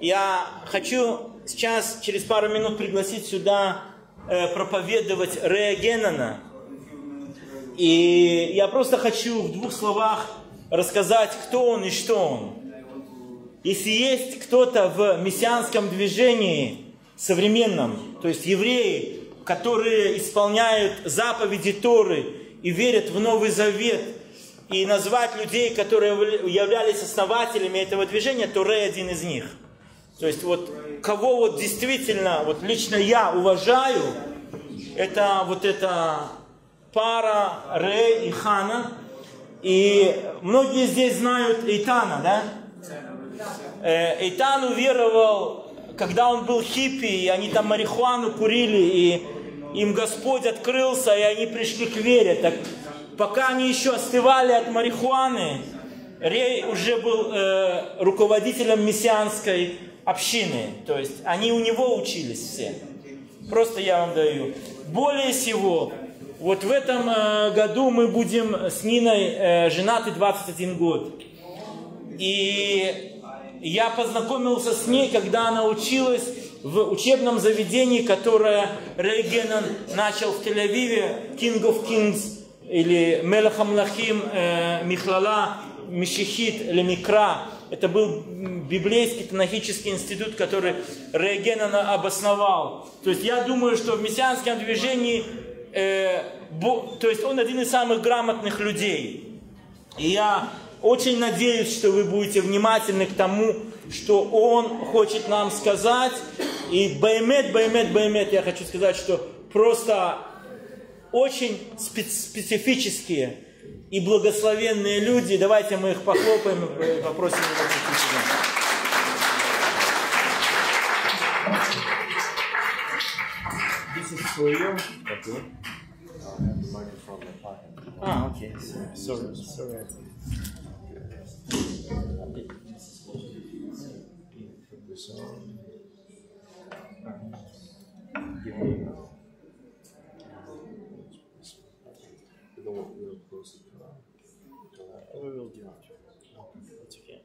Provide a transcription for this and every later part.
Я хочу сейчас, через пару минут, пригласить сюда проповедовать Рея Геннона. И я просто хочу в двух словах рассказать, кто он и что он. Если есть кто-то в мессианском движении современном, то есть евреи, которые исполняют заповеди Торы и верят в Новый Завет, и назвать людей, которые являлись основателями этого движения, то Рей один из них. То есть вот кого вот действительно, вот лично я уважаю, это вот эта пара Рей и Хана. И многие здесь знают Эйтана, да? Эйтан уверовал, когда он был хиппи, и они там марихуану курили, и им Господь открылся, и они пришли к вере. Так пока они еще остывали от марихуаны, Рей уже был руководителем мессианской общины. То есть они у него учились все. Просто я вам даю. Более всего, вот в этом году мы будем с Ниной женаты 21 год. И я познакомился с ней, когда она училась в учебном заведении, которое Рей Геннон начал в Тель-Авиве, King of Kings, или Мелех Амлахим Михлала Мишихит Лемикра. Это был библейский танахический институт, который Рей Геннон обосновал. То есть я думаю, что в мессианском движении, то есть он один из самых грамотных людей. И я очень надеюсь, что вы будете внимательны к тому, что он хочет нам сказать. И баймет, я хочу сказать, что просто очень специфические и благословенные люди. Давайте мы их похлопаем и попросим его прийти сюда. This is for you. Okay. I have the microphone in my pocket. Okay. Sorry. Put this on. Give me. We'll close it. We will do it. It's okay.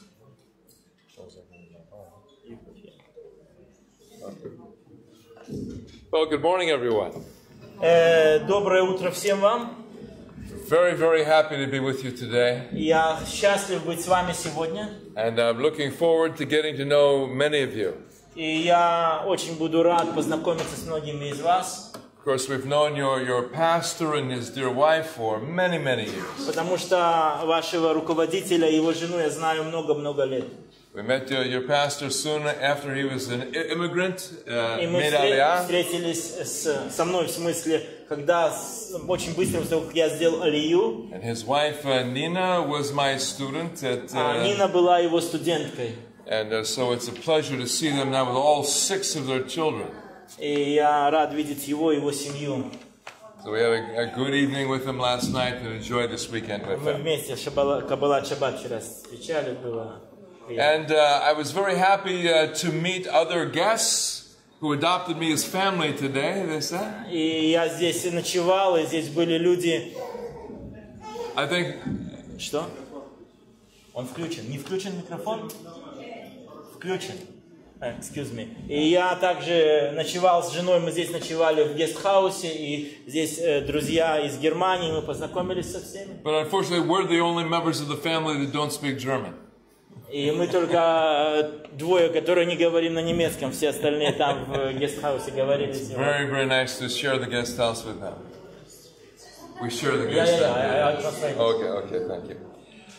Well, good morning, everyone. Доброе утро всем вам. Very, very happy to be with you today. Я счастлив быть с вами сегодня. And I'm looking forward to getting to know many of you. И я очень буду рад познакомиться с многими из вас. Of course, we've known your pastor and his dear wife for many, many years. Потому что вашего руководителя и его жену я знаю много-много лет. We met your pastor soon after he was an immigrant, и мы встретились со мной, в смысле, когда очень быстро, после того, как я сделал алию. And his wife Nina was my student at. Нина была его студенткой. And so it's a pleasure to see them now with all 6 of their children. И я рад видеть его и его семью. So we had a good evening with them last night and enjoyed this weekend with them. Мы вместе Каббалат Шаббат вчера встречали, было. And I was very happy to meet other guests who adopted me as family today. They said. И я здесь ночевал, и здесь были люди. I think. Что? Он включен. Не включен микрофон? Включен. Excuse me. И я также ночевал с женой, мы здесь ночевали в гестхаусе, и здесь друзья из Германии, мы познакомились со всеми. But unfortunately, we're the only members of the family that don't speak German. И мы только двое, которые не говорим на немецком, все остальные там в гестхаусе говорили. Very, very nice to share the guest house with them. We share the guest house. Okay, thank you.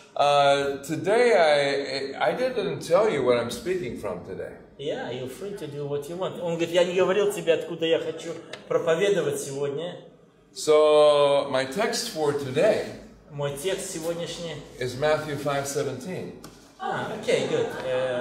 Today I didn't tell you what I'm speaking from today. Yeah, you're free to do what you want. Он говорит, я не говорил тебе, откуда я хочу проповедовать сегодня. So my text for today. Мой текст сегодняшний. Is Matthew 5:17. Okay, good.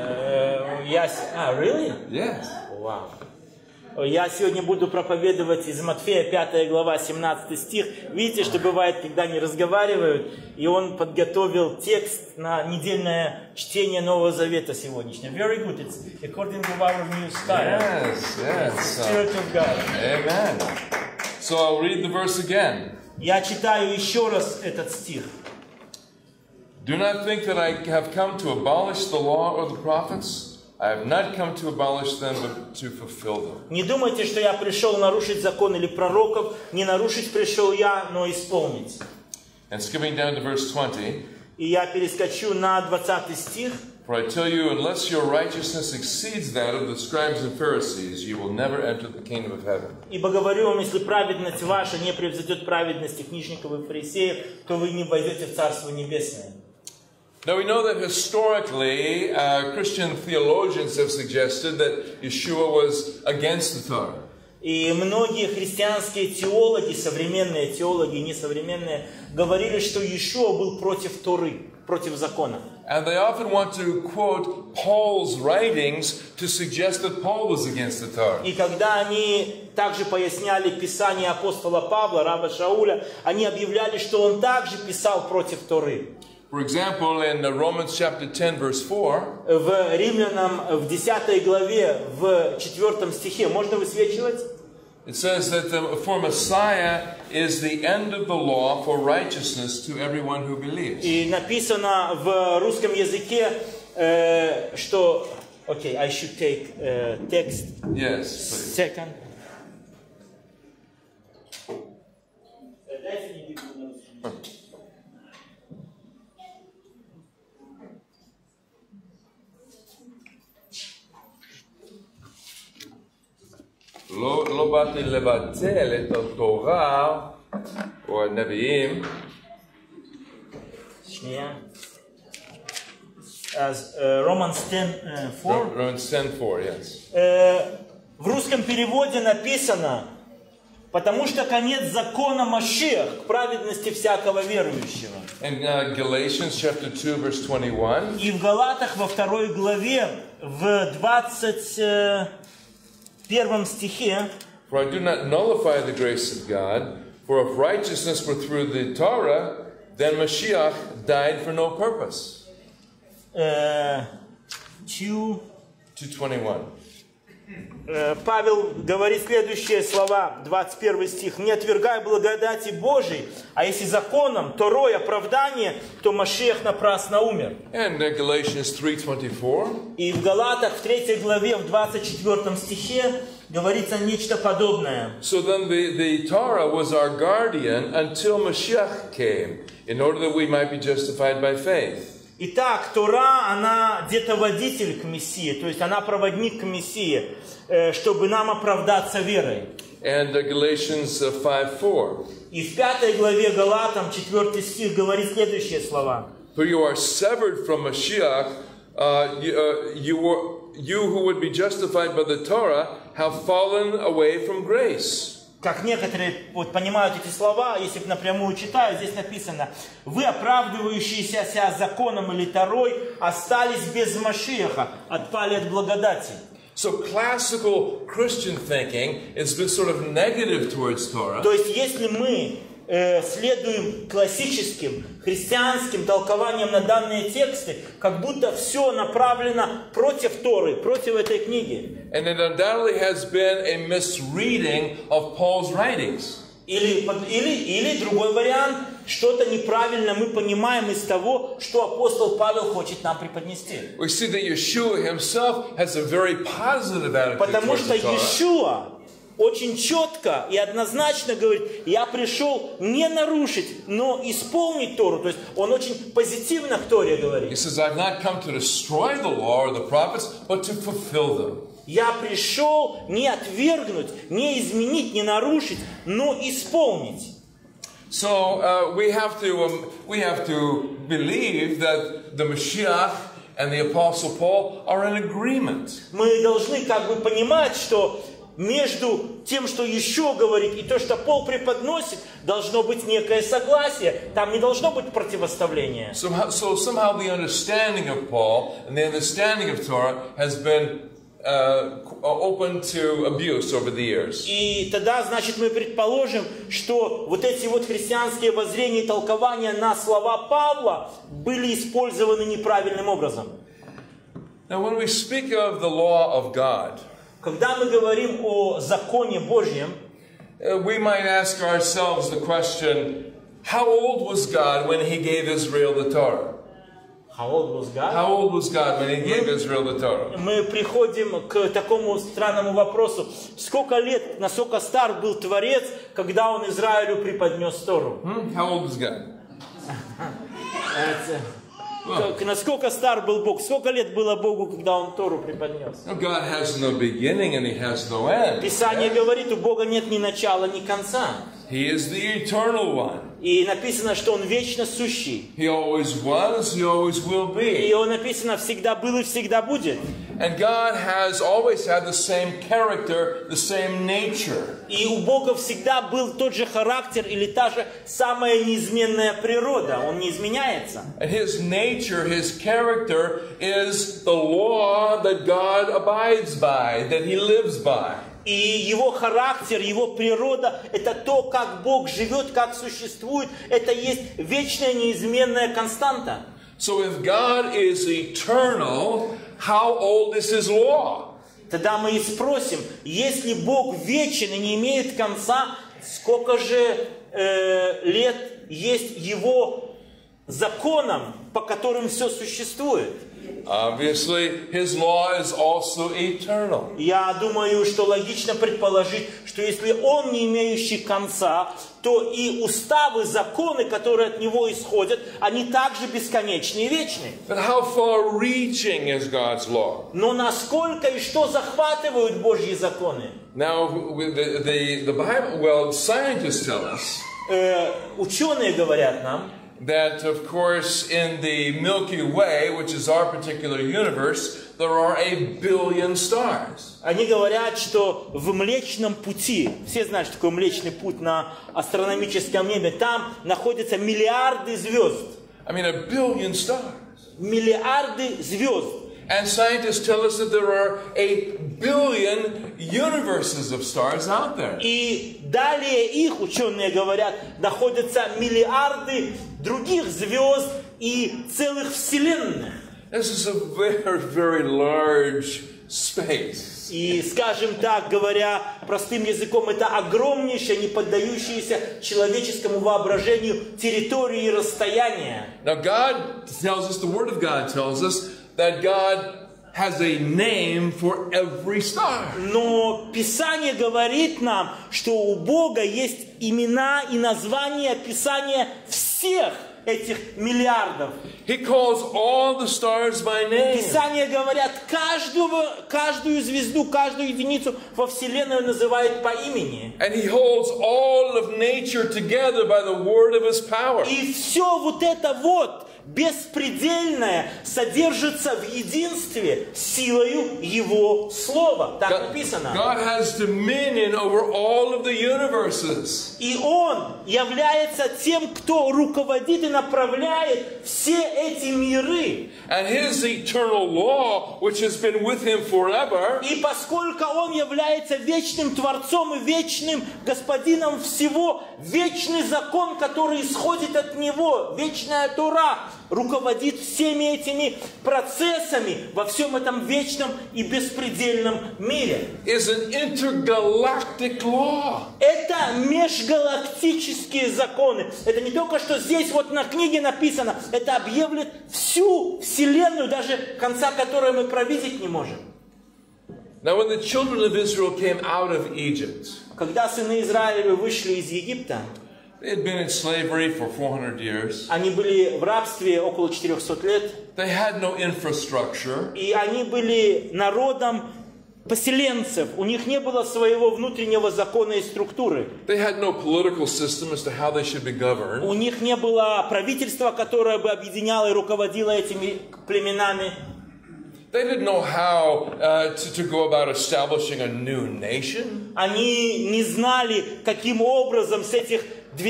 Really? Yes. Wow. Я сегодня буду проповедовать из Матфея 5 глава 17 стих. Видите, что бывает, когда не разговаривают, и он подготовил текст на недельное чтение Нового Завета сегодняшнего. Very good. It's according to our new style. Yes. It's the Spirit of God. Amen. So I'll read the verse again. Я читаю еще раз этот стих. Do not think that I have come to abolish the law or the prophets. I have not come to abolish them, but to fulfill them. Не думайте, что я пришел нарушить закон или пророков. Не нарушить пришел я, но исполнить. And skipping down to verse 20. И я перескочу на 20 стих. For I tell you, unless your righteousness exceeds that of the scribes and Pharisees, you will never enter the kingdom of heaven. Ибо говорю вам, если праведность ваша не превзойдет праведности книжников и фарисеев, то вы не войдете в Царство Небесное. Now we know that historically, Christian theologians have suggested that Yeshua was against the Torah. И многие христианские теологи, современные теологи, несовременные, говорили, что Иешуа был против Торы, против закона. And they often want to quote Paul's writings to suggest that Paul was against the Torah. И когда они также поясняли Писание апостола Павла, раба Шауля, они объявляли, что он также писал против Торы. For example, in Romans chapter 10, verse 4, В Римлянам в 10 главе, в 4 стихе, можно высвечивать? it says that for Messiah is the end of the law for righteousness to everyone who believes. И написано в русском языке, что... Okay, I should take text. Yes, please. Second. לא באתי לבטל את התורה או הנביאים. שנייה. As Romans 10:4. Romans 10:4, yes. В русском переводе написано, потому что конец закона Машиах к праведности всякого верующего. In Galatians chapter 2, verse 21. И в Галатах во 2 главе в 21 стихе. For I do not nullify the grace of God, for if righteousness were through the Torah, then Mashiach died for no purpose. 2:21. Павел говорит следующие слова, 21 стих. «Не отвергай благодати Божией, а если законом, Торой, оправдание, то Машиах напрасно умер». And Galatians 3:24. И в Галатах в 3 главе, в 24 стихе говорится нечто подобное. So then the Torah was our guardian until Mashiach came, in order that we might be justified by faith. Итак, Тора, она где-то водитель к Мессии, то есть она проводник к Мессии, чтобы нам оправдаться верой. And Galatians 5:4. И в 5 главе Галатам, 4 стих, говорит следующие слова. For you are severed from Mashiach, you who would be justified by the Torah have fallen away from grace. Как некоторые понимают эти слова, если их напрямую читаю, здесь написано: вы, оправдывающиеся себя законом или Торой, остались без Машиаха, отпали от благодати. So classical Christian thinking has been sort of negative towards Torah. То есть, если мы следуем классическим христианским толкованиям на данные тексты, как будто все направлено против Торы, против этой книги. And it undoubtedly has been a misreading of Paul's writings. Или другой вариант, что-то неправильно мы понимаем из того, что апостол Павел хочет нам преподнести. We see that Yeshua himself has a very positive attitude Потому towards что the Torah. Иешуа очень четко и однозначно говорит: я пришел не нарушить, но исполнить Тору. То есть он очень позитивно к Торе говорит. He says, I've not come to destroy the law or the prophets, but to fulfill them. Я пришел не отвергнуть, не изменить, не нарушить, но исполнить. So we have to believe that the Mashiach and the Apostle Paul are in agreement. Мы должны как бы понимать, что между тем, что еще говорит, и то, что Пол преподносит, должно быть некое согласие. Там не должно быть противоставления. So somehow the understanding of Paul and the understanding of Torah has been open to abuse over the years. И тогда, значит, мы предположим, что вот эти вот христианские воззрения и толкования на слова Павла были использованы неправильным образом. Now, when we speak of the law of God, когда мы говорим о законе Божьем, we might ask ourselves the question, how old was God when He gave Israel the Torah? How old was God? How old was God when He gave Israel the Torah? Мы приходим к такому странному вопросу. Сколько лет, насколько стар был Творец, когда Он Израилю преподнес Тору? How old was God? Насколько стар был Бог? Сколько лет было Богу, когда Он Тору преподнес? God has no beginning and He has no end. Писание говорит, у Бога нет ни начала, ни конца. He is the eternal one. И написано, что Он вечно сущий. He always was, He always will be. И Он написано, всегда был и всегда будет. And God has always had the same character, the same nature. И у Бога всегда был тот же характер или та же самая неизменная природа. Он не изменяется. And His nature, His character is the law that God abides by, that He lives by. И Его характер, Его природа – это то, как Бог живет, как существует. Это есть вечная неизменная константа. So if God is eternal, how old is His law? Тогда мы и спросим, если Бог вечен и не имеет конца, сколько же лет есть Его законам, по которым все существует? Obviously, His law is also eternal. Я думаю, что логично предположить, что если Он не имеющий конца, то и уставы, законы, которые от Него исходят, они также бесконечны и вечны. But how far-reaching is God's law? Но насколько и что захватывают Божьи законы? Now, the Bible, well, scientists tell us Ученые говорят нам, that, of course, in the Milky Way, which is our particular universe, there are 1 billion stars. Они говорят, что в Млечном Пути, все знают, что такое Млечный Путь на астрономическом небе, там находятся миллиарды звезд. I mean, 1 billion stars. Миллиарды звезд. And scientists tell us that there are 8 billion universes of stars out there. И далее их, ученые говорят, находятся миллиарды других звезд и целых вселенных. This is a very, very large space. И, скажем так, говоря простым языком, это огромнейшее, не поддающееся человеческому воображению территории и расстояния. Now God tells us, the Word of God tells us, that God has a name for every star. Но Писание говорит нам, что у Бога есть имена и названия, описания всех этих миллиардов. He calls all the stars by name. Писание говорят, каждую звезду, каждую единицу во Вселенной называет по имени. And He holds all of nature together by the word of His power. И все вот это вот беспредельное содержится в единстве силою Его Слова. Так написано. God has dominion over all of the universes. И Он является тем, кто руководит и направляет все эти миры. And His eternal law, which has been with Him forever, И поскольку Он является вечным Творцом и вечным Господином всего, вечный закон, который исходит от Него, вечная Тора, руководит всеми этими процессами во всем этом вечном и беспредельном мире. is an intergalactic law. Это межгалактические законы. Это не только что здесь вот на книге написано, это объявляет всю Вселенную, даже конца которой мы провидеть не можем. Now, when the children of Israel came out of Egypt, Когда сыны Израиля вышли из Египта, they had been in slavery for 400 years. они были в рабстве около 400 лет, They had no infrastructure. и они были народом поселенцев. У них не было своего внутреннего закона и структуры. They had no political system as to how they should be governed. У них не было правительства, которое бы объединяло и руководило этими племенами. They didn't know how to go about establishing a new nation. Они не знали, каким образом с этих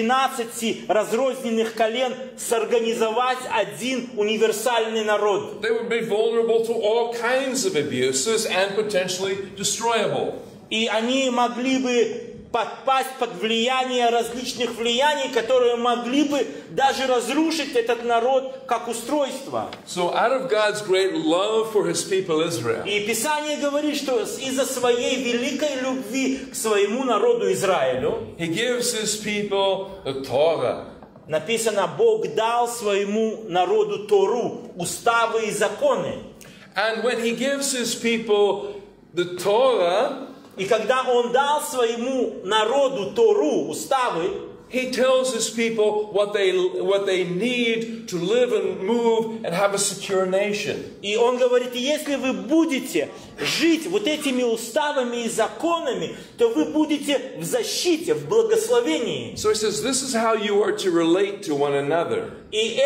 12 разрозненных колен сорганизовать один универсальный народ. They would be vulnerable to all kinds of abuses and potentially destroyable. И они могли бы подпасть под влияние различных влияний, которые могли бы даже разрушить этот народ как устройство. So out of God's great love for His people Israel, И Писание говорит, что из-за своей великой любви к своему народу Израилю, He gives His people the Torah. Написано, Бог дал своему народу Тору, уставы и законы. And when he gives his people the Torah, И когда Он дал своему народу Тору, уставы, he tells his people what they need to live and move and have a secure nation. и Он говорит, если вы будете жить вот этими уставами и законами, то вы будете в защите, в благословении. So he says, this is how you are to relate to one another. И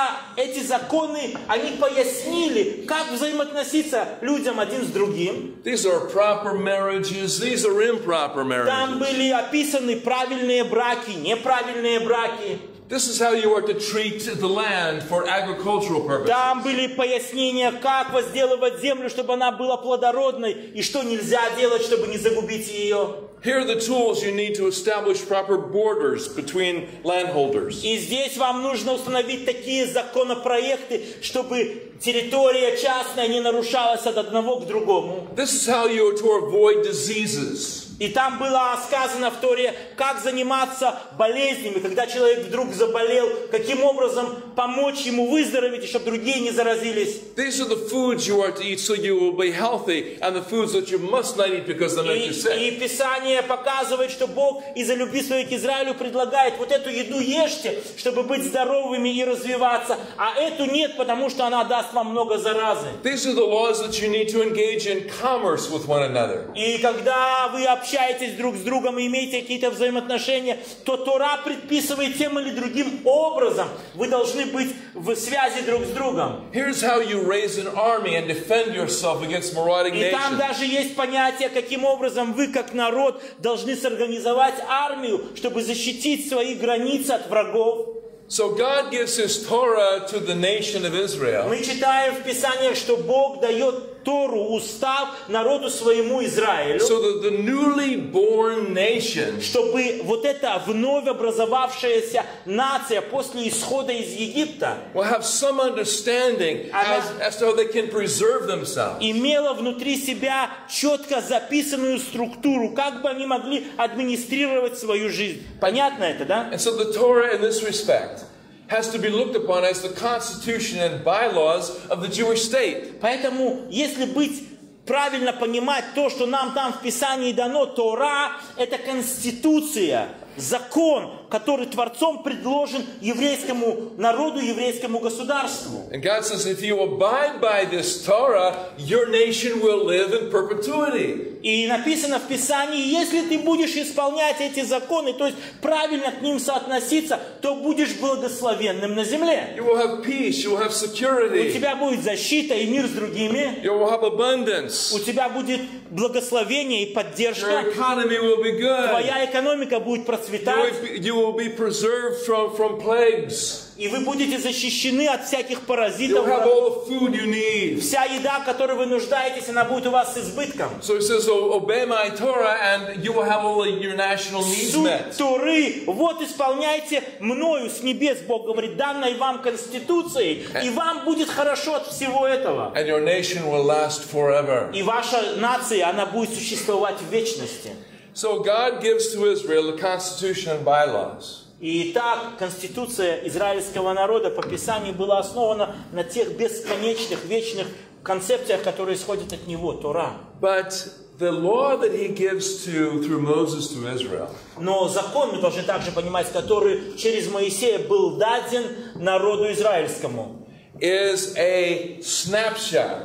эти законы, они пояснили, как взаимоотноситься людям один с другим. These are proper marriages, these are improper Там marriages. были описаны правильные браки, неправильные браки. This is how you are to treat the land for agricultural purposes. Там были пояснения, как возделывать землю, чтобы она была плодородной, и что нельзя делать, чтобы не загубить ее. Here are the tools you need to establish proper borders between landholders. И здесь вам нужно установить такие законопроекты, чтобы территория частная не нарушалась от одного к другому. This is how you are to avoid diseases. И там было сказано в Торе, как заниматься болезнями, когда человек вдруг заболел, каким образом помочь ему выздороветь, и чтобы другие не заразились. These are the foods you are to eat so you will be healthy, and the foods that you must not eat because they make you И sick. Писание показывает, что Бог из-за любви своей к Израилю предлагает вот эту еду ешьте, чтобы быть здоровыми и развиваться, а эту нет, потому что она даст вам много заразы. These are the laws that you need to engage in commerce with one another. И когда вы общаетесь друг с другом и имеете какие-то взаимоотношения, то Тора предписывает тем или другим образом. Вы должны быть в связи друг с другом. Here's how you raise an army and defend yourself against marauding И там nations. даже есть понятие, каким образом вы, как народ, должны сорганизовать армию, чтобы защитить свои границы от врагов. So God gives His Torah to the nation of Israel. Мы читаем в Писаниях, что Бог дает Тору, устав народу своему Израилю, So that the newly born nation чтобы вот эта вновь образовавшаяся нация после исхода из Египта will have some understanding as to how they can preserve themselves. имела внутри себя четко записанную структуру, как бы они могли администрировать свою жизнь. Понятно это, да? And so the Torah in this respect has to be looked upon as the constitution and bylaws of the Jewish state. Поэтому, если быть правильно понимать то, что нам там в Писании дано, Тора – это конституция, закон, который Творцом предложен еврейскому народу, еврейскому государству. And God says, if you abide by this Torah, your nation will live in perpetuity. И написано в Писании, если ты будешь исполнять эти законы, то есть правильно к ним соотноситься, то будешь благословенным на земле. You will have peace, you will have У security, тебя будет защита и мир с другими. you will have abundance, У тебя будет благословение и поддержка. your economy will be good, Твоя экономика будет процветать. you will be preserved from plagues, И вы будете защищены от всяких you'll паразитов. have all the food you need. Вся еда, в которой вы нуждаетесь, она будет у вас с избытком. So He says, obey my Torah and you will have all your national needs Суть met. Торы, вот исполняйте мною с небес, Бог говорит, данной вам Конституцией, и вам будет хорошо от всего этого. And your nation will last forever. И ваша нация, она будет существовать в вечности. So God gives to Israel the constitution and bylaws. И так Конституция израильского народа по Писанию была основана на тех бесконечных, вечных концепциях, которые исходят от него, Тора. But the law that He gives through Moses to Israel Но закон, мы должны также понимать, который через Моисея был даден народу израильскому. is a snapshot.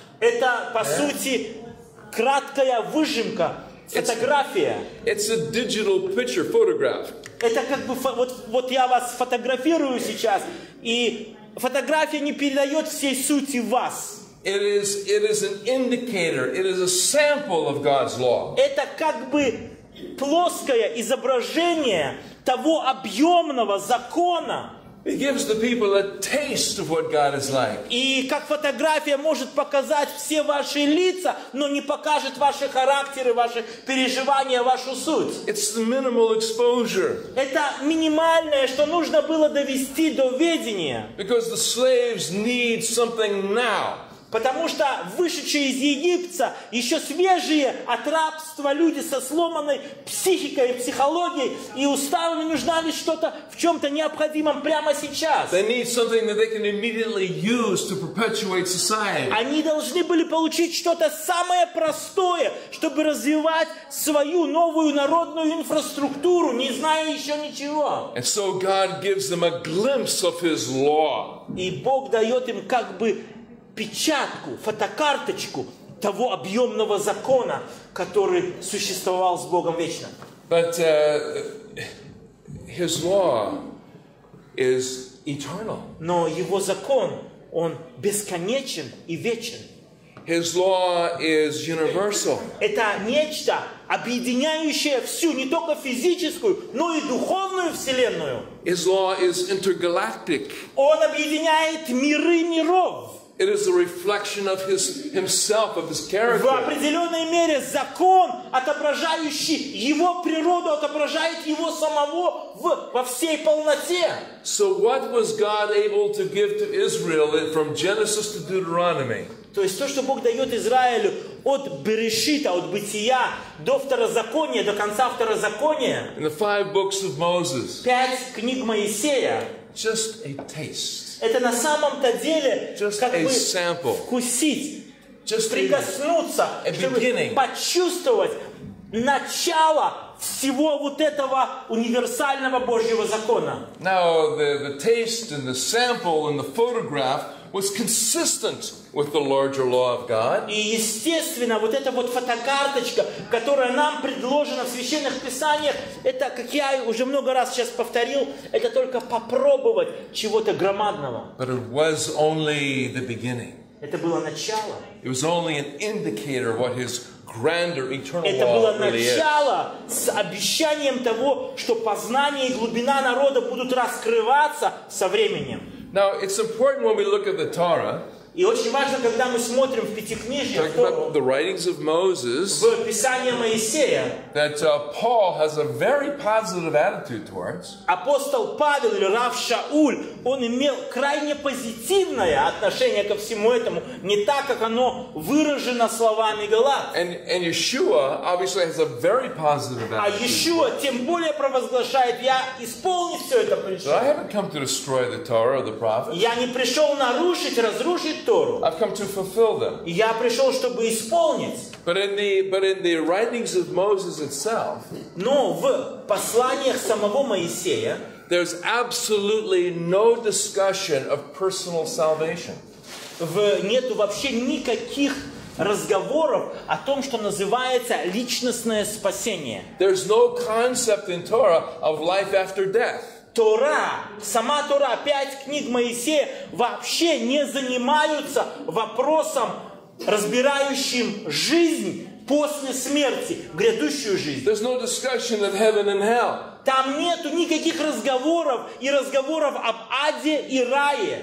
Это, по сути, краткая выжимка, фотография. It's a digital picture photograph. Это как бы, вот я вас фотографирую сейчас, и фотография не передает всей сути вас. It is an indicator. It is a sample of God's law. Это как бы плоское изображение того объемного закона. It gives the people a taste of what God is like. И как фотография может показать все ваши лица, но не покажет ваши характеры, ваши переживания, вашу суть. It's the minimal exposure. Это минимальное, что нужно было довести до ведения. Because the slaves need something now. Потому что вышедшие из Египта, еще свежие от рабства люди со сломанной психикой и психологией и уставами нуждались что-то в чем-то необходимом прямо сейчас. They need something that they can immediately use to perpetuate society. Они должны были получить что-то самое простое, чтобы развивать свою новую народную инфраструктуру, не зная еще ничего. And so God gives them a glimpse of His law. И Бог дает им как бы печатку, фотокарточку того объемного закона, который существовал с Богом вечно. But His law is eternal. Но Его закон, он бесконечен и вечен. His law is universal. Это нечто, объединяющее всю, не только физическую, но и духовную вселенную. His law is intergalactic. Он объединяет миры миров. It is a reflection of Himself, of His В character. определенной мере закон, отображающий Его природу, отображает Его самого во всей полноте. So what was God able to give to Israel from Genesis to Deuteronomy? То есть то, что Бог дает Израилю от Берешита, от Бытия до Второзакония, до конца Второзакония, In the 5 books of Moses, 5 книг Моисея, just a taste. это на самом-то деле Just как a бы sample. вкусить, Just прикоснуться, a чтобы beginning. почувствовать начало всего вот этого универсального Божьего закона. Now, the taste and the sample and the photograph was consistent with the larger law of God. И естественно, вот эта вот фотокарточка, которая нам предложена в Священных Писаниях, это, как я уже много раз сейчас повторил, это только попробовать чего-то громадного. But it was only the beginning. Это было начало. It was only an indicator of what His grander eternal Это было law really is. начало с обещанием того, что познание и глубина народа будут раскрываться со временем. Now, it's important when we look at the Torah, И очень важно, когда мы смотрим в Пятикнижье, talking about the writings of Moses, в Писание Моисея, that Paul has a very positive attitude towards. апостол Павел или Рав Шауль, он имел крайне позитивное отношение ко всему этому, не так, как оно выражено словами Галат. And Yeshua obviously has a very positive А attitude. Иешуа тем более провозглашает: я исполнить все это пришел. So I haven't come to destroy the Torah or the prophets. Я не пришел нарушить, разрушить Тору. I've come to fulfill them. Я пришел, чтобы исполнить. But in the writings of Moses itself, Но в посланиях самого Моисея there's absolutely no discussion of personal salvation. нету вообще никаких разговоров о том, что называется личностное спасение. There's no concept in Torah of life after death. Тора, сама Тора, 5 книг Моисея вообще не занимаются вопросом, разбирающим жизнь после смерти, грядущую жизнь. There's no discussion of heaven and hell. Там нету никаких разговоров и разговоров об аде и рае.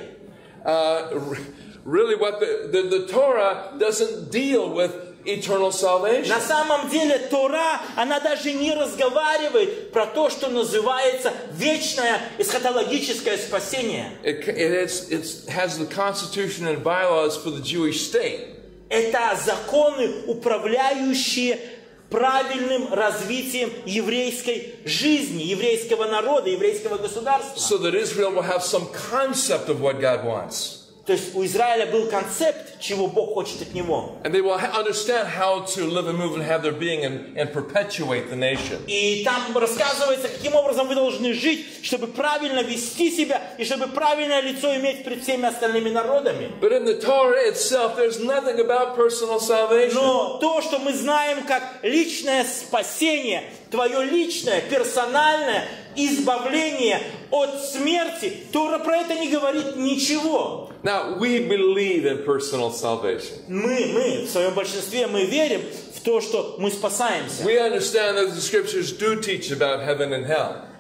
Really, what the Torah doesn't deal with eternal salvation. На самом деле Тора, она даже не разговаривает про то, что называется вечное эсхатологическое спасение. It has the constitution and bylaws for the Jewish state. Это законы, управляющие правильным развитием еврейской жизни, еврейского народа, еврейского государства. So that Israel will have some concept of what God wants. То есть у Израиля был концепт, чего Бог хочет от него. And they will understand how to live and move and have their being and perpetuate the nation. И там рассказывается, каким образом вы должны жить, чтобы правильно вести себя и чтобы правильное лицо иметь перед всеми остальными народами. But in the Torah itself, there's nothing about personal salvation. Но то, что мы знаем как личное спасение, твое личное, персональное избавление от смерти, Тора про это не говорит ничего. Now, we believe in personal salvation. Мы в своем большинстве, мы верим в то, что мы спасаемся. We understand that the scriptures do teach about heaven and hell.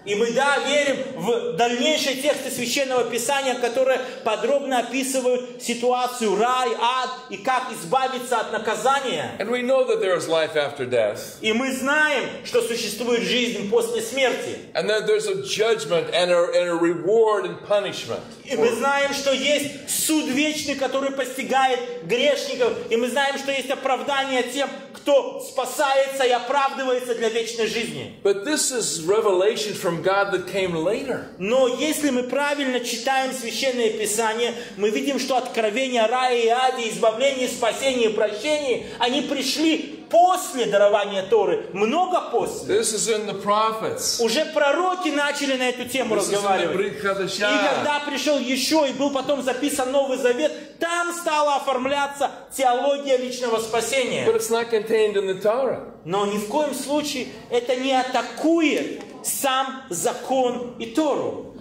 И мы, да, верим в дальнейшие тексты Священного Писания, которые подробно описывают ситуацию, рай, ад, и как избавиться от наказания. And we know that there is life after death. И мы знаем, что существует жизнь после смерти. And that there's a judgment and a reward and punishment. И мы знаем, что есть суд вечный, который постигает грешников. И мы знаем, что есть оправдание тем, кто спасается и оправдывается для вечной жизни. But this is revelation from God that came later. Но если мы правильно читаем Священное Писание, мы видим, что откровения рая и аде, избавления, спасения и прощения, они пришли после дарования Торы, много после. This is in the prophets. Уже пророки начали на эту тему разговаривать. И когда пришел Иешуа и был потом записан Новый Завет, там стала оформляться теология личного спасения. But it's not contained in the Torah. Но ни в коем случае это не атакует сам закон и Тору.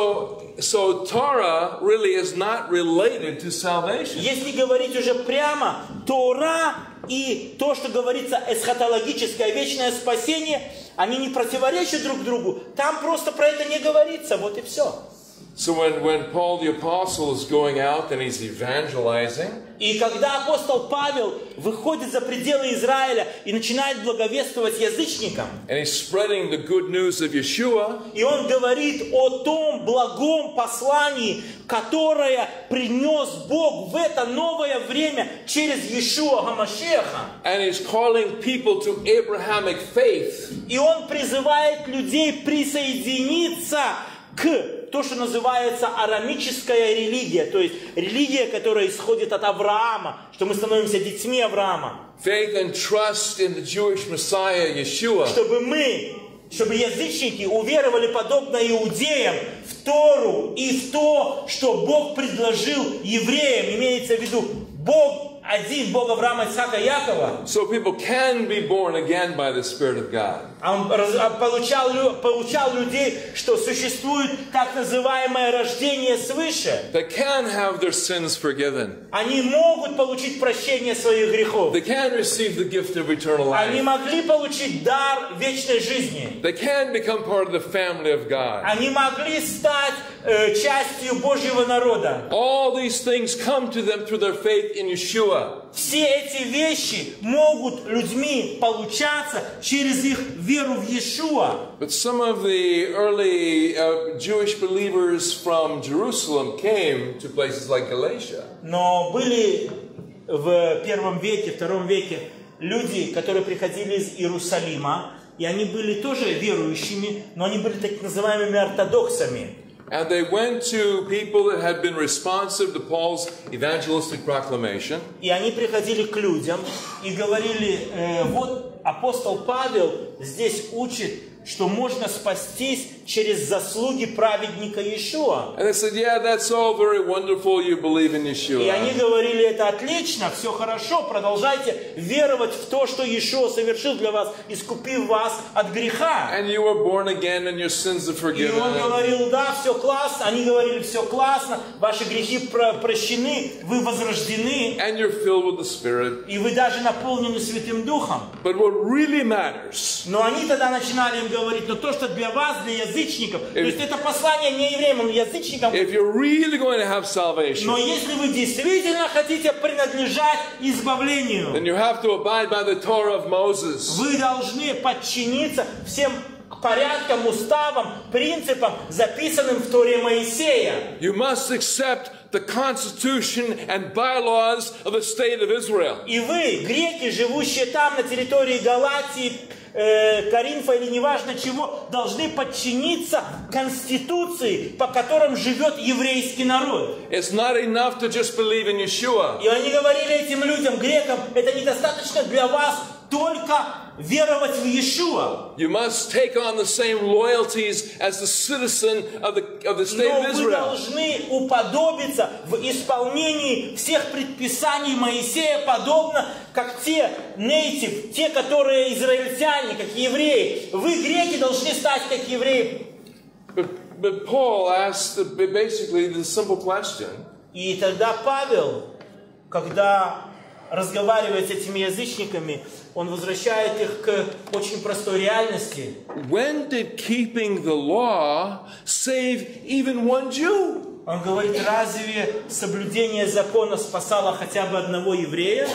So Torah really is not related to salvation. Если говорить уже прямо, Тора и то, что говорится эсхатологическое вечное спасение, они не противоречат друг другу. Там просто про это не говорится, вот и все. So when Paul the Apostle is going out and he's evangelizing, и когда апостол Павел выходит за пределы Израиля и начинает благовествовать язычникам, and he's spreading the good news of Yeshua, и он говорит о том благом послании, которое принес Бог в это новое время через Иешуа Гамашеха, and he's calling people to Abrahamic faith, и он призывает людей присоединиться к то, что называется арамическая религия, то есть религия, которая исходит от Авраама, что мы становимся детьми Авраама. Faith and trust in the Jewish Messiah, Yeshua. Чтобы язычники уверовали подобно иудеям в Тору и в то, что Бог предложил евреям, имеется в виду Бог один, Бог Авраама, Исаака, Якова. So people can be born again by the Spirit of God. Он получал людей, что существует так называемое рождение свыше. They can have their sins forgiven. Они могут получить прощение своих грехов. They can receive the gift of eternal Они life. могли получить дар вечной жизни. They can become part of the family of God. Они могли стать частью Божьего народа. All these things come to them through their faith in Yeshua. Все эти вещи могут людьми получаться через их веру в Иешуа. But some of the early Jewish believers from Jerusalem came to places like Galatia. Но были в первом веке, втором веке люди, которые приходили из Иерусалима, и они были тоже верующими, но они были так называемыми ортодоксами. And they went to people that had been responsive to Paul's evangelistic proclamation. И они приходили к людям и говорили, вот апостол Павел здесь учит, что можно спастись через заслуги праведника Иешуа. And they said, yeah, that's all very wonderful, you believe in Yeshua. И они говорили, это отлично, все хорошо, продолжайте веровать в то, что Иешуа совершил для вас, искупив вас от греха. And you were born again and your sins are И forgiven. он говорил, да, все классно, они говорили, все классно, ваши грехи прощены, вы возрождены, And you're filled with the Spirit. и вы даже наполнены Святым Духом. But what really matters Но они тогда начинали им говорить, но то, что для вас, для язычников, то есть это послание не евреям, но язычникам. if you're really going to have salvation, Но если вы действительно хотите принадлежать избавлению, then you have to abide by the Torah of Moses. вы должны подчиниться всем порядкам, уставам, принципам, записанным в Торе Моисея. You must accept the constitution and bylaws of the state of Israel. И вы, греки, живущие там, на территории Галатии, Коринфа или неважно чего, должны подчиниться конституции, по которым живет еврейский народ. It's not enough to just believe in Yeshua. И они говорили этим людям, грекам, это недостаточно для вас только веровать в Иешуа. You must take on the same loyalties as the citizen of the state Но of вы Israel. должны уподобиться в исполнении всех предписаний Моисея, подобно как те нейтив, те, которые израильтяне, как евреи. Вы, греки, должны стать как евреи. But Paul asked basically the simple question. И тогда Павел, когда разговаривает с этими язычниками, он возвращает их к очень простой реальности. When did keeping the law save even one Jew? Он говорит, разве соблюдение закона спасало хотя бы одного еврея?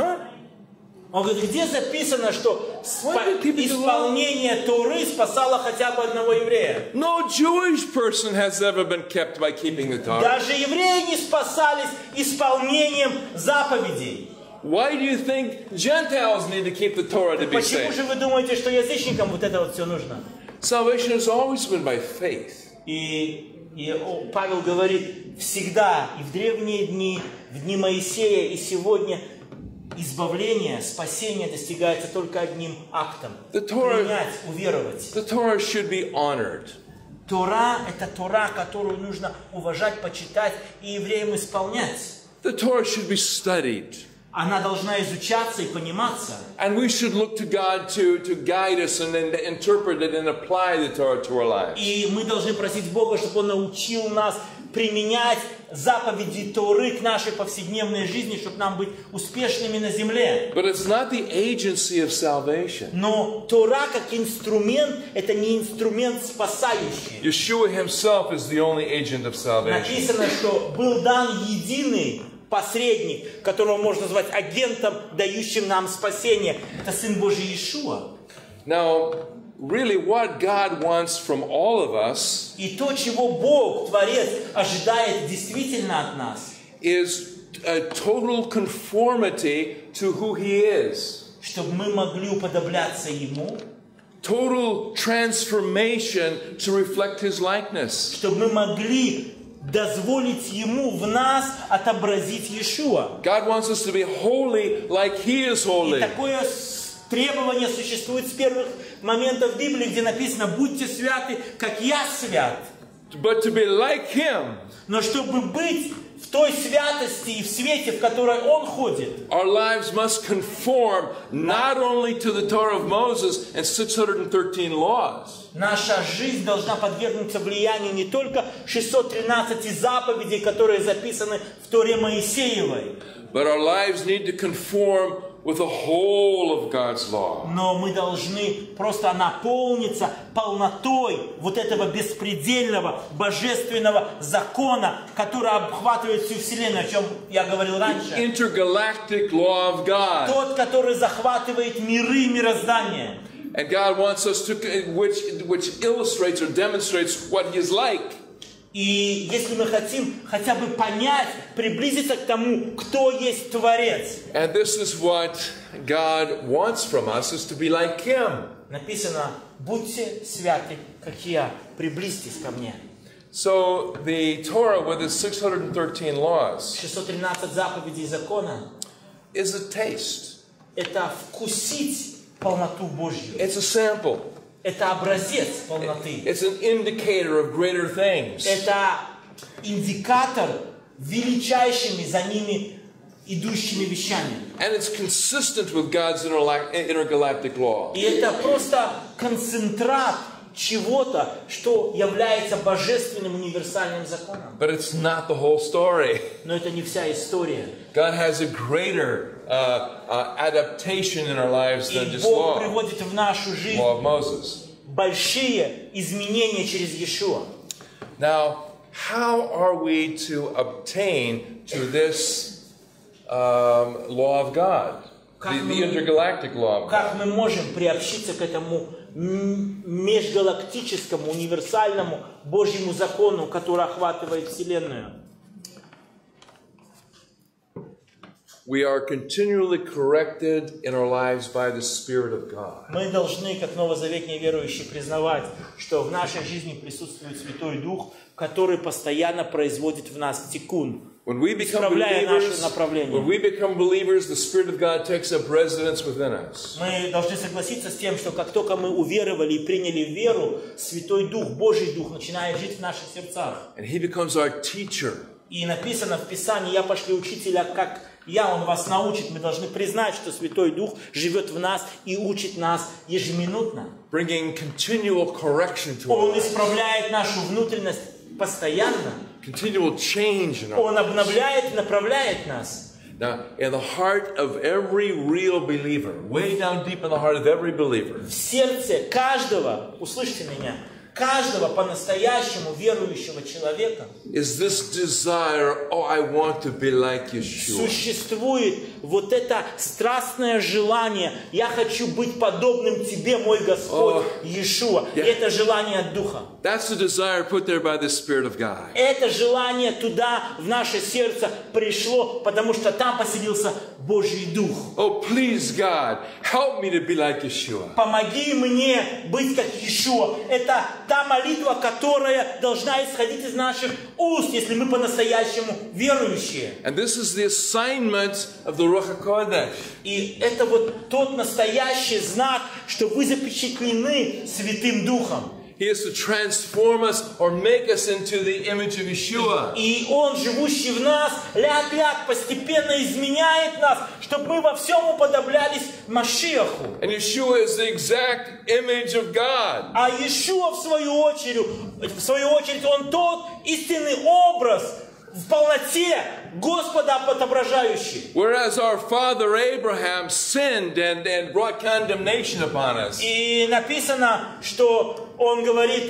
Он говорит, где записано, что исполнение Торы спасало хотя бы одного еврея? No Jewish person has ever been kept by keeping the Torah. Даже евреи не спасались исполнением заповедей. Why do you think Gentiles need to keep the Torah to be Почему saved? же вы думаете, что язычникам вот это вот все нужно? Salvation has always been by faith. И Павел говорит, всегда, и в древние дни, в дни Моисея, и сегодня избавление, спасение достигается только одним актом. Принять, уверовать. The Torah should be honored. Тора – это Тора, которую нужно уважать, почитать и евреям исполнять. The Torah should be studied. Она должна изучаться и пониматься. And we should look to God to guide us and then interpret it and apply the Torah to our lives. И мы должны просить Бога, чтобы Он научил нас применять заповеди Торы к нашей повседневной жизни, чтобы нам быть успешными на земле. But it's not the agency of salvation. Но Тора как инструмент – это не инструмент спасающий. Yeshua himself is the only agent of salvation. Написано, что был дан единый посредник, которого можно назвать агентом, дающим нам спасение. Это Сын Божий Иешуа. Now, really what God wants from all of us И то, чего Бог, Творец, ожидает действительно от нас, is a total conformity to who He is. чтобы мы могли уподобляться Ему, Total transformation to reflect His likeness. чтобы мы могли дозволить Ему в нас отобразить Иешуа. God wants us to be holy like He is И holy. такое требование существует с первых моментов Библии, где написано: «Будьте святы, как я свят». But to be like Him, Но чтобы быть в той святости и в свете, в которой Он ходит, our lives must conform not only to the Torah of Moses and 613 laws, наша жизнь должна подвергнуться влиянию не только 613 заповедей, которые записаны в Торе Моисеевой, but our lives need to conform with the whole of God's law. но мы должны просто наполниться полнотой вот этого беспредельного, божественного закона, который обхватывает всю Вселенную, о чем я говорил раньше. Intergalactic law of God. Тот, который захватывает миры и мироздание. And God wants us to, which illustrates or demonstrates what He is like. И если мы хотим хотя бы понять, приблизиться к тому, кто есть Творец. And this is what God wants from us, is to be like Him. Написано: будьте святы, как я, приблизьтесь ко мне. So the Torah with its 613 laws 613 заповедей закона is a taste. Это вкусить полноту Божью. It's a sample. Это образец полноты. It's an indicator of greater things. Это индикатор величайшими за ними идущими вещами. And it's consistent with God's intergalactic law. И это просто концентрат чего-то, что является божественным универсальным законом. But it's not the whole story. Но это не вся история. God has a greater adaptation in our lives than И just Бог law. приводит в нашу жизнь Law of Moses. большие изменения через Иешуа. Now, how are we to obtain to this law of God? The intergalactic law of Как God. мы можем приобщиться к этому межгалактическому, универсальному Божьему закону, который охватывает Вселенную? We are continually corrected in our lives by the Spirit of God. Мы должны, как новозаветные верующие, признавать, что в нашей жизни присутствует Святой Дух, который постоянно производит в нас тикун, When we become исправляя наше believers, направление. the Spirit of God takes up residence within us. Мы должны согласиться с тем, что как только мы уверовали и приняли веру, Святой Дух, Божий Дух начинает жить в наших сердцах. And He becomes our teacher. И написано в Писании: «Я пошлю учителя, как я, он вас научит». Мы должны признать, что Святой Дух живет в нас и учит нас ежеминутно. Bringing continual correction to our Он lives. исправляет нашу внутренность постоянно. Continual change in our Он lives. обновляет и направляет нас. Now, in the heart of every real believer, way down deep in the heart of every believer, В сердце каждого, услышьте меня, каждого по-настоящему верующего человека is this desire, oh, I want to be like Yeshua. существует вот это страстное желание: я хочу быть подобным тебе, мой Господь, Иешуа. И это желание от Духа. That's the desire put there by the Spirit of God. Это желание туда, в наше сердце, пришло, потому что там поселился Божий Дух. Oh, please, God, help me to be like Yeshua. Помоги мне быть как Иешуа. Это та молитва, которая должна исходить из наших уст, если мы по-настоящему верующие. And this is the assignment of the Ruach HaKodesh. И это вот тот настоящий знак, что вы запечатлены Святым Духом. He is to transform us or make us into the image of Yeshua. И Он, живущий в нас, ляг-ляг, постепенно изменяет нас, чтобы мы во всем уподоблялись Машиаху. And Yeshua is the exact image of God. А Иешуа, в свою очередь, Он тот истинный образ, в полноте Господа отображающий. Whereas our father Abraham sinned and brought condemnation upon us. И написано, что он говорит,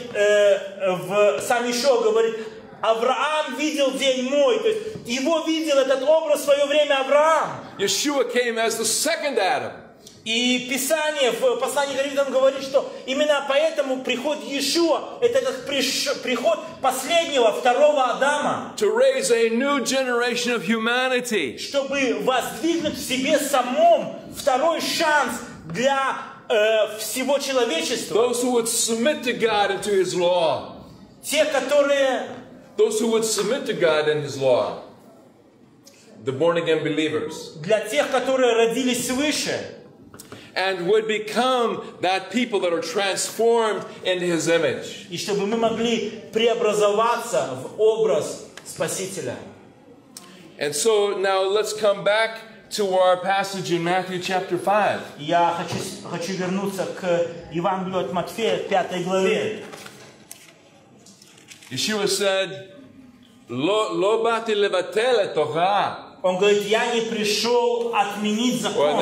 сам Иешуа говорит: Авраам видел день мой. То есть его видел этот образ в свое время Авраам. Yeshua came as the second Adam. И Писание в послании к Коринфянам говорит, что именно поэтому приход Иешуа — это этот приход последнего, второго Адама. To raise a new generation of humanity. Чтобы воздвигнуть в себе самом второй шанс для всего человечества. Those who would submit to God and to His law. Те, которые... Those who would submit to God and His law. The born again believers. Для тех, которые родились свыше. And would become that people that are transformed into His image. И чтобы мы могли преобразоваться в образ Спасителя. And so now let's come back to our passage in Matthew chapter 5. Я хочу вернуться к Евангелию от Матфея, 5 главе. Yeshua said, "Lo bati levatel et Torah." Он говорит: я не пришел отменить закон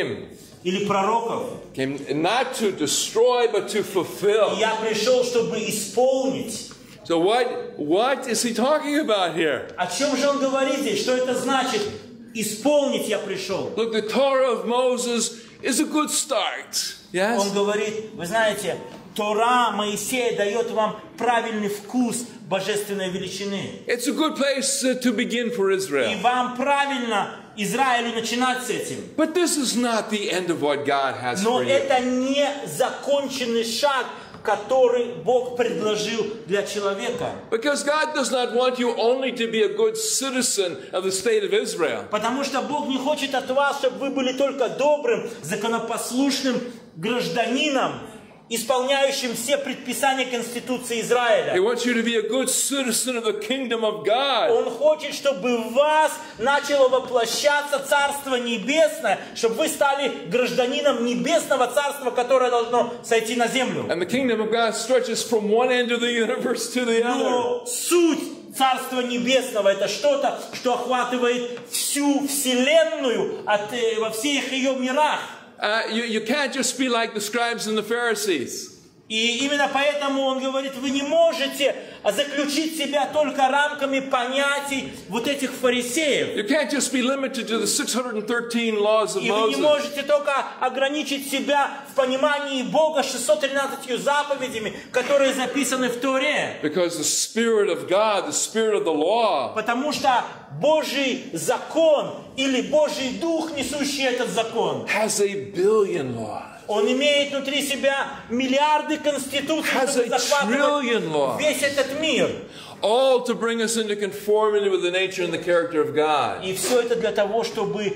или пророков. Not to destroy, but to fulfill. Я пришел, чтобы исполнить. So what is he talking about here? О чем же он говорит здесь? Что это значит? Исполнить я пришел. Look, the Torah of Moses is a good start. Yes? Он говорит: вы знаете, Тора Моисея дает вам правильный вкус божественной величины. It's a good place to begin for Israel. И вам правильно, Израилю, начинать с этим. But this is not the end of what God has Но for you. это не законченный шаг, который Бог предложил для человека. Because God does not want you only to be a good citizen of the state of Israel. Потому что Бог не хочет от вас, чтобы вы были только добрым, законопослушным гражданином, исполняющим все предписания Конституции Израиля. He wants you to be a good citizen of the kingdom of God. Он хочет, чтобы в вас начало воплощаться Царство Небесное, чтобы вы стали гражданином Небесного Царства, которое должно сойти на землю. And the kingdom of God stretches from one end of the universe to the other. Но суть Царства Небесного — это что-то, что охватывает всю Вселенную во всех ее мирах. You can't just be like the scribes and the Pharisees. И именно поэтому он говорит: вы не можете заключить себя только рамками понятий вот этих фарисеев. You can't just be limited to the 613 laws of И вы не Moses. можете только ограничить себя в понимании Бога 613 заповедями, которые записаны в Торе. Because the Spirit of God, the Spirit of the law, Потому что Божий закон или Божий Дух, несущий этот закон, has a billion laws. Он имеет внутри себя миллиарды конституций, чтобы захватывать весь этот мир. All to bring us into conformity with the nature and the character of God. И все это для того, чтобы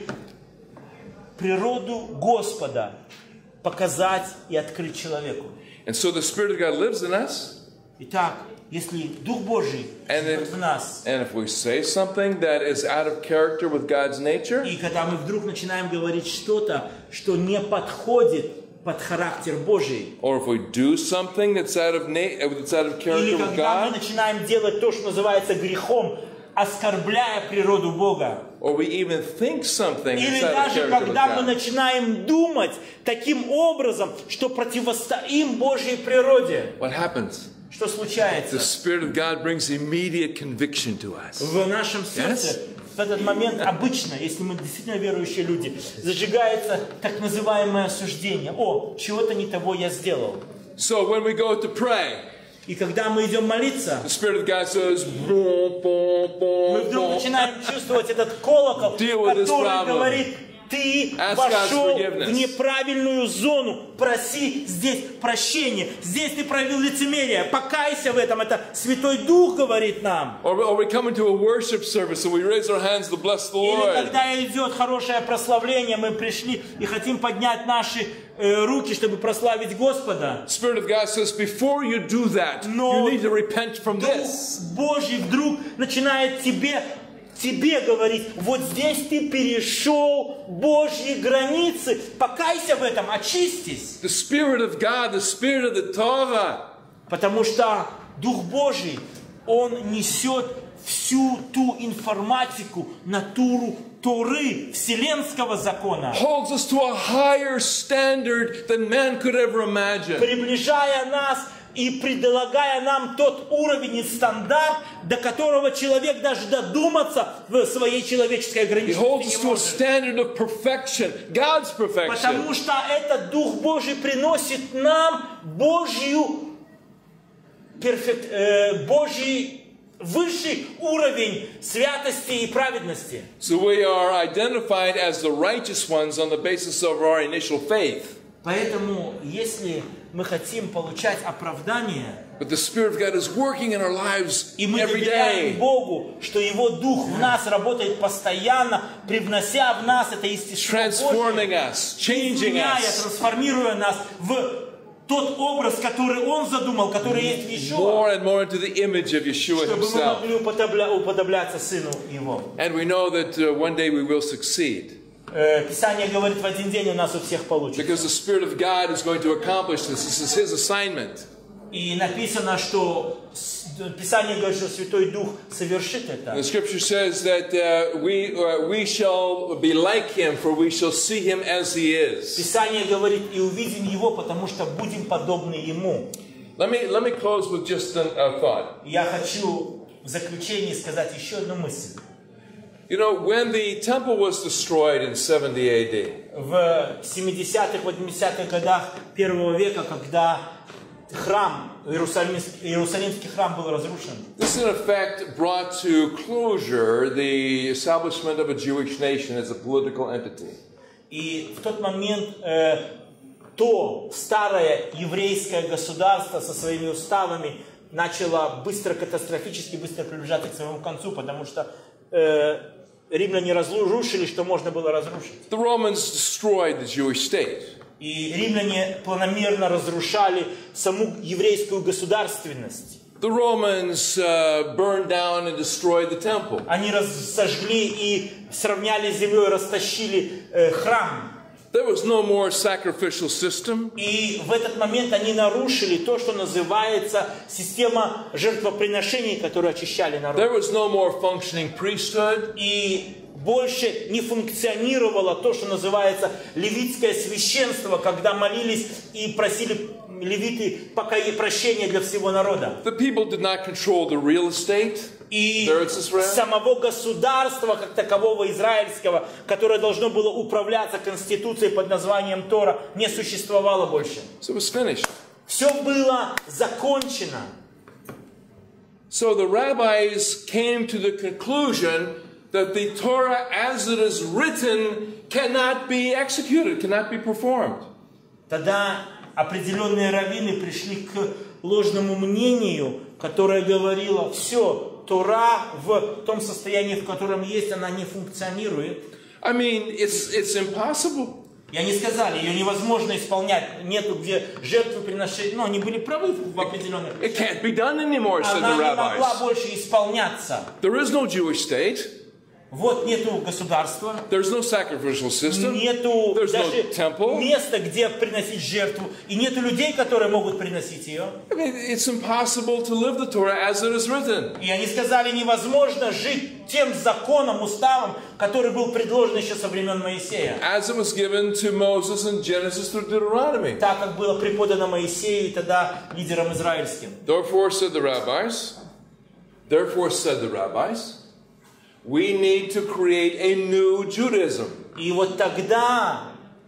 природу Господа показать и открыть человеку. And so the Spirit of God lives in us. Итак, если Дух Божий живет в нас, and if we say something that is out of character with God's nature, и когда мы вдруг начинаем говорить что-то, что не подходит под характер Божий, or if we do something that's out of character или with когда мы God, начинаем делать то, что называется грехом, оскорбляя природу Бога, or we even think something Или inside the даже character of когда мы God, начинаем думать таким образом, что противостоим Божьей природе, what happens? что The случается? Spirit of God brings immediate conviction to us. В нашем сердце в этот момент обычно, если мы действительно верующие люди, зажигается так называемое осуждение. О, чего-то не того я сделал. So when we go to pray, И когда мы идем молиться, the Spirit of God says, мы вдруг начинаем чувствовать этот колокол, Deal with this который problem. говорит: ты Ask вошел God's forgiveness. в неправильную зону, проси здесь прощения, здесь ты проявил лицемерие, покайся в этом, это Святой Дух говорит нам. or we come into a worship service and we raise our hands to bless the Или Lord. когда идет хорошее прославление, мы пришли и хотим поднять наши руки, чтобы прославить Господа. Spirit of God says, before you do that, Но you need to repent from Дух this. Божий вдруг начинает тебе говорить: вот здесь ты перешел Божьи границы, покайся в этом, очистись. The Spirit of God, the Spirit of the Torah, Потому что Дух Божий, Он несет всю ту информатику, натуру Торы, вселенского закона, holds us to a higher standard than man could ever imagine. приближая нас и предлагая нам тот уровень и стандарт, до которого человек даже додуматься в своей человеческой He holds ограниченности us не to a может. standard of perfection, God's perfection. Потому что этот Дух Божий приносит нам Божий высший уровень святости и праведности. So we are identified as the righteous ones on the basis of our initial faith. Поэтому, если мы хотим получать оправдание, But the Spirit of God is working in our lives и мы every доверяем day, Богу, что Его Дух в нас работает постоянно, привнося в нас это естество transforming Божие, us, changing изменяя, us трансформируя нас в тот образ, который Он задумал, который есть в Иешуа, more and more into the image of Yeshua чтобы мы Himself. могли уподобляться Сыну Его. And we know that one day we will succeed Писание говорит, в один день у нас у всех получится. because the Spirit of God is going to accomplish this. This is His assignment. И написано, что Писание говорит, что Святой Дух совершит это. The Scripture says that we shall be like Him, for we shall see Him as He is. Писание говорит: и увидим Его, потому что будем подобны Ему. Let me close with just a thought. Я хочу в заключении сказать еще одну мысль. You know, when the temple was destroyed in 70 AD, В 70-х, 80-х годах первого века, когда храм, Иерусалимский храм был разрушен, this in effect brought to closure the establishment of a Jewish nation as a political entity. и в тот момент то старое еврейское государство со своими уставами начало катастрофически быстро приближаться к своему концу, потому что римляне разрушили, что можно было разрушить. The Romans destroyed the Jewish state. И римляне планомерно разрушали саму еврейскую государственность. The Romans burned down and destroyed the temple. Они сожгли и сравняли с землей, растащили храм. There was no more sacrificial system. И в этот момент они нарушили то, что называется система жертвоприношений, которые очищали народ. There was no more functioning priesthood. И больше не функционировало то, что называется левитское священство, когда молились и просили левиты прощения для всего народа. The people did not control the real estate. И самого государства, как такового израильского, которое должно было управляться конституцией под названием Тора, не существовало больше. So it was finished. Все было закончено. So the rabbis came to the conclusion that the Torah as it is written cannot be executed, cannot be performed. Тогда определенные раввины пришли к ложному мнению, которое говорило: все, Тора в том состоянии, в котором есть, она не функционирует. I mean, it's impossible. И они сказали, ее невозможно исполнять, нету где жертвоприношения. Но они были правы в определенных. It can't be done anymore, said Она the не могла rabbis. больше исполняться. There is no Jewish state. Вот нету государства, There's no sacrificial system. нету There's no даже temple. места, где приносить жертву, и нету людей, которые могут приносить ее. I mean, it's impossible to live the Torah as it is written. И они сказали, невозможно жить тем законом, уставом, который был предложен еще со времен Моисея. As it was given to Moses in Genesis through Deuteronomy. Так, как было преподано Моисею и тогда лидерам израильским. Therefore said the rabbis, we need to create a new Judaism. И вот тогда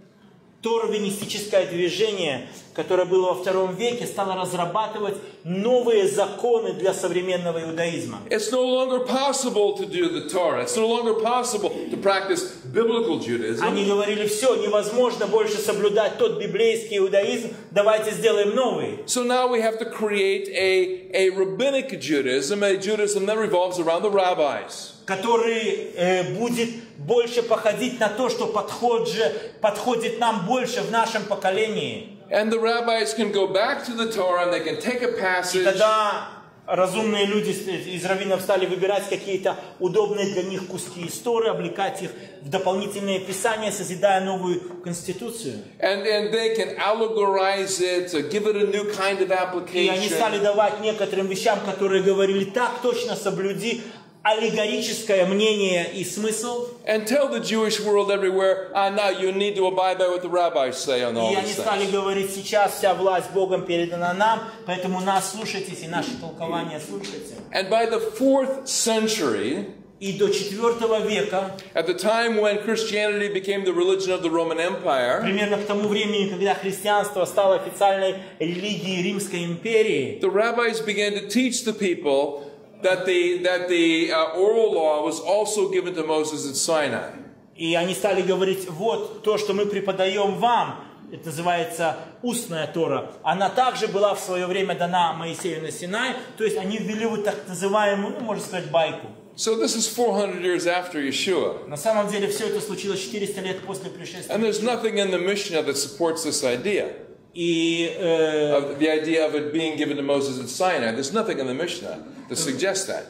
торовинистическое движение, которое было во II веке, стало разрабатывать новые законы для современного иудаизма. It's no longer possible to do the Torah. It's no longer possible to practice biblical Judaism. Они говорили, все, невозможно больше соблюдать тот библейский иудаизм, давайте сделаем новый. So now we have to create a rabbinic Judaism, a Judaism that revolves around the rabbis. Который будет больше походить на то, что подходит нам больше в нашем поколении. And the rabbis can go back to the Torah and they can take a И passage. тогда разумные люди из раввинов стали выбирать какие-то удобные для них куски истории, облекать их в дополнительные писания, созидая новую конституцию. And they can allegorize it, give it a new kind of И они стали application. давать некоторым вещам, которые говорили, так точно соблюди, аллегорическое мнение и смысл. And tell the Jewish world everywhere, now you need to abide by what the rabbis say on all И они these стали things. говорить, сейчас вся власть Богом передана нам, поэтому нас слушайтесь и наши толкования слушайте. And by the 4th century, И до IV века, at the time when Christianity became the religion of the Roman Empire, примерно к тому времени, когда христианство стало официальной религией Римской империи, the rabbis began to teach the people that the oral law was also given to Moses at Sinai. и они стали говорить, вот то, что мы преподаем вам, это называется устная Тора, она также была в свое время дана Моисею на Синай, то есть они ввели вот так называемую, можно сказать, байку. So this is 400 years after Yeshua. На самом деле все это случилось 400 лет после пришествия. And there's nothing in the Mishnah that supports this idea. И Of the idea of it being given to Moses at Sinai. There's nothing in the Mishnah that suggests that.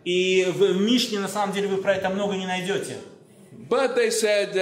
в Мишне, на самом деле, вы про это много не найдете. But they said,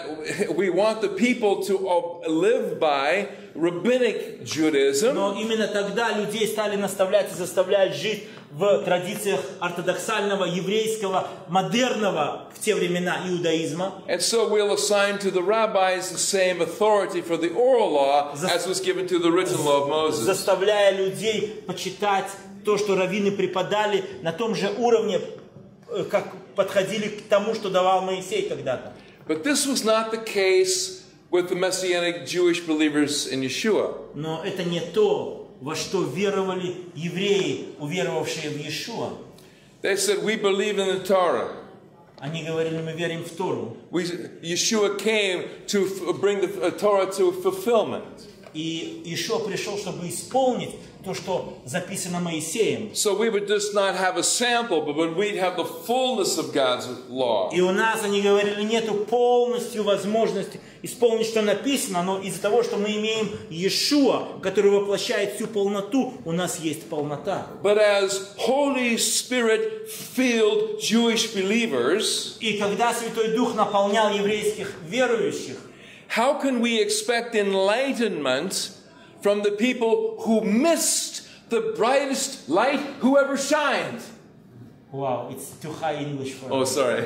we want the people to live by rabbinic Judaism. Но именно тогда людей стали наставлять и заставлять жить в традициях ортодоксального, еврейского, модерного в те времена иудаизма. And so we'll assign to the rabbis the same authority for the oral law as was given to the written law of Moses. Заставляя людей почитать то, что раввины преподали, на том же уровне, как подходили к тому, что давал Моисей когда-то. But this was not the case with the Messianic Jewish believers in Yeshua. Но это не то, во что веровали евреи, уверовавшие в Иешуа. They said, we believe in the Torah. Они говорили, мы верим в Тору. Yeshua came to bring the Torah to fulfillment. И Иешуа пришел, чтобы исполнить то, что записано Моисеем. So we would just not have a sample, but we'd have the fullness of God's law. И у нас, они говорили, нету полностью возможности исполнить, что написано, но из-за того, что мы имеем Иешуа, который воплощает всю полноту, у нас есть полнота. But as Holy Spirit filled Jewish believers, И когда Святой Дух наполнял еврейских верующих, how can we expect enlightenment from the people who missed the brightest light who ever shined? Wow, it's too high English for me. Oh, sorry.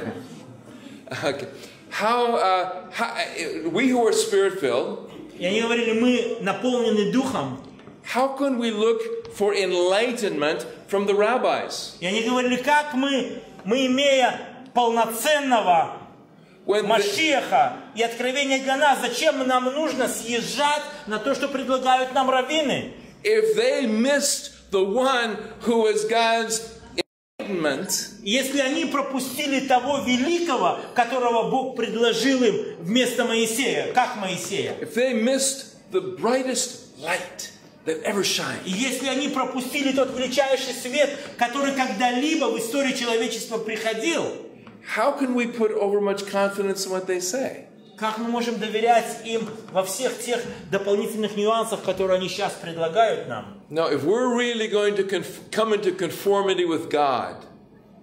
Okay. How we who are spirit-filled, И они говорили, мы наполнены Духом. how can we look for enlightenment from the rabbis? И они говорили, как мы имея полноценного Машеха и откровение для нас, зачем нам нужно съезжать на то, что предлагают нам раввины? If they missed the one who is God's enlightenment, Если они пропустили того великого, которого Бог предложил им вместо Моисея, как Моисея, if they missed the brightest light that ever shined, и если они пропустили тот величайший свет, который когда-либо в истории человечества приходил, how can we put over much confidence in what they say? как мы можем доверять им во всех тех дополнительных нюансах, которые они сейчас предлагают нам? Now, if we're really going to come into conformity with God,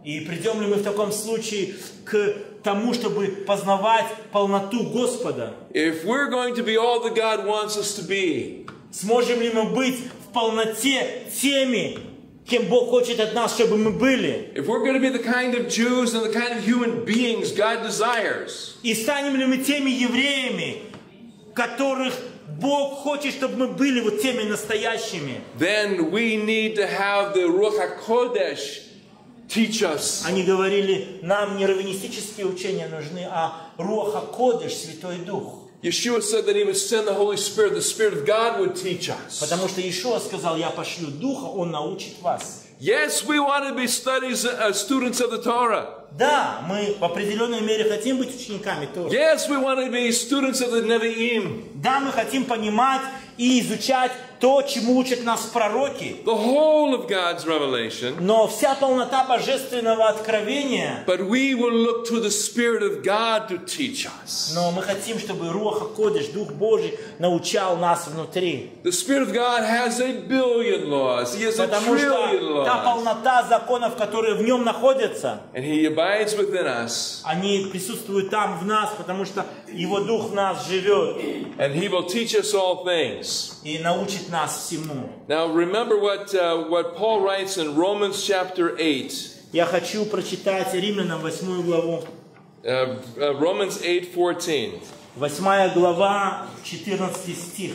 И придем ли мы в таком случае к тому, чтобы познавать полноту Господа? If we're going to be all that God wants us to be, Сможем ли мы быть в полноте теми, кем Бог хочет от нас, чтобы мы были? if we're going to be the kind of Jews and the kind of human beings God desires, И станем ли мы теми евреями, которых Бог хочет, чтобы мы были вот теми настоящими? then we need to have the Ruach HaKodesh teach us. Они говорили, нам не раввинистические учения нужны, а Руах ха-Кодеш, Святой Дух. Yeshua said that he would send the Holy Spirit, the Spirit of God would teach us. Потому что Иешуа сказал, я пошлю Духа, Он научит вас. Yes, we want to be students of the Torah. Да, мы в определенной мере хотим быть учениками Торы. Yes, we want to be students of the Nevi'im. Да, мы хотим понимать и изучать то, чему учат нас пророки. The whole of God's revelation. Но вся полнота божественного откровения. But we will look to the Spirit of God to teach us. Но мы хотим, чтобы Руах ха-Кодеш, Дух Божий, научал нас внутри. The Spirit of God has 1 billion laws. He has 1 Потому trillion что та laws. полнота законов, которые в нем находятся, And He abides within us. они присутствуют там в нас, потому что Его Дух в нас живет And He will teach us all things. и научит нас всему. Now remember what Paul writes in Romans chapter 8. Я хочу прочитать Римлянам 8 главу. Romans 8:14. 8 глава, 14 стих.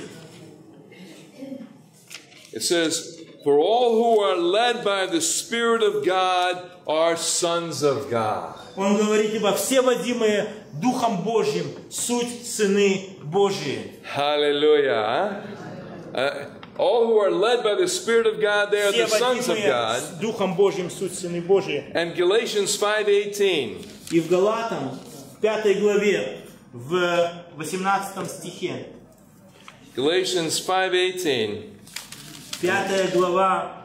It says, "For all who are led by the Spirit of God are sons of God." Он говорит, ибо все водимые Духом Божьим суть сыны Божьи. Hallelujah. All who are led by the Spirit of God, they are Все the sons of водимые God. Духом Божьим суть сыны Божьи. And Galatians 5:18. И в Галатам, в 5 главе, в 18 стихе. Galatians 5:18. 5 глава,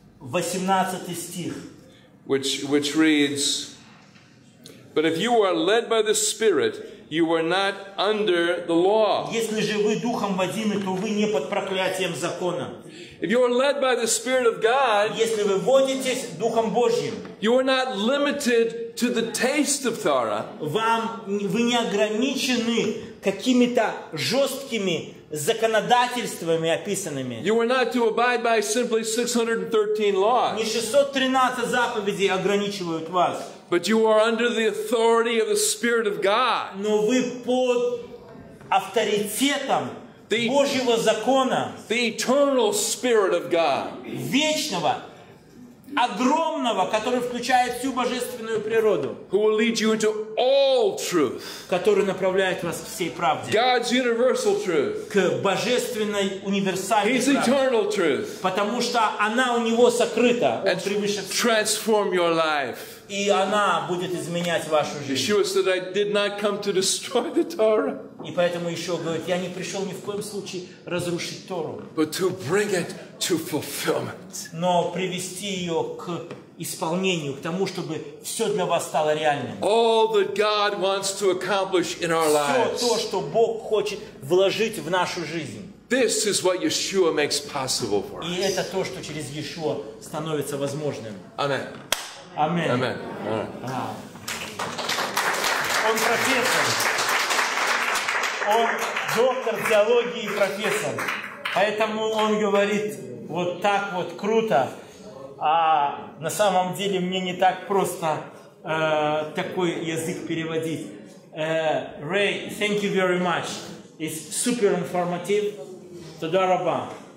18 стих. Which reads, "But if you are led by the Spirit, you are not under the law." Если же вы Духом водимы, то вы не под проклятием закона. If you are led by the Spirit of God, Если вы водитесь Духом Божьим, you are not limited to the taste of Torah. вы не ограничены какими-то жесткими законодательствами описанными. You are not to abide by simply 613 Не laws, 613 заповедей ограничивают вас, but you are under the authority of the Spirit of God. но вы под авторитетом Божьего закона, The eternal Spirit of God, вечного, огромного, который включает всю божественную природу, who will lead you into all truth, который направляет вас к всей правде, God's universal truth, к божественной универсальной His правде, eternal truth, потому что она у него сокрыта, он and превыше всего, transform your life. и она будет изменять вашу жизнь. Yeshua said, "I did not come to destroy the Torah, И поэтому еще говорит, я не пришел ни в коем случае разрушить Тору, but to bring it to fulfillment." но привести ее к исполнению, к тому, чтобы все для вас стало реальным. All that God wants to accomplish in our Все то, lives. что Бог хочет вложить в нашу жизнь. This is what Yeshua makes possible for И us. это то, что через Иешуа становится возможным. Amen. Аминь. Amen. All right. Он профессор. Он доктор теологии и профессор. Поэтому он говорит вот так вот круто. А на самом деле мне не так просто такой язык переводить. Ray, thank you very much. It's super informative. Тода раба.